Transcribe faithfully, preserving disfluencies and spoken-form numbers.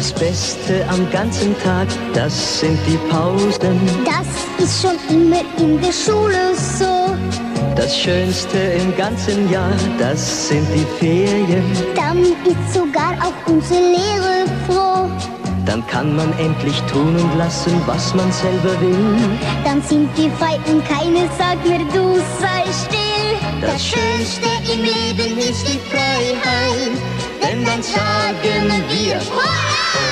Das Beste am ganzen Tag, das sind die Pausen. Das ist schon immer in der Schule so. Das Schönste im ganzen Jahr, das sind die Ferien. Dann ist sogar auch unsere Lehrer froh. Dann kann man endlich tun und lassen, was man selber will. Dann sind wir frei und keiner sagt mir, du sei still. Das Schönste im Leben ist die Freiheit, denn dann sagen wir, wow!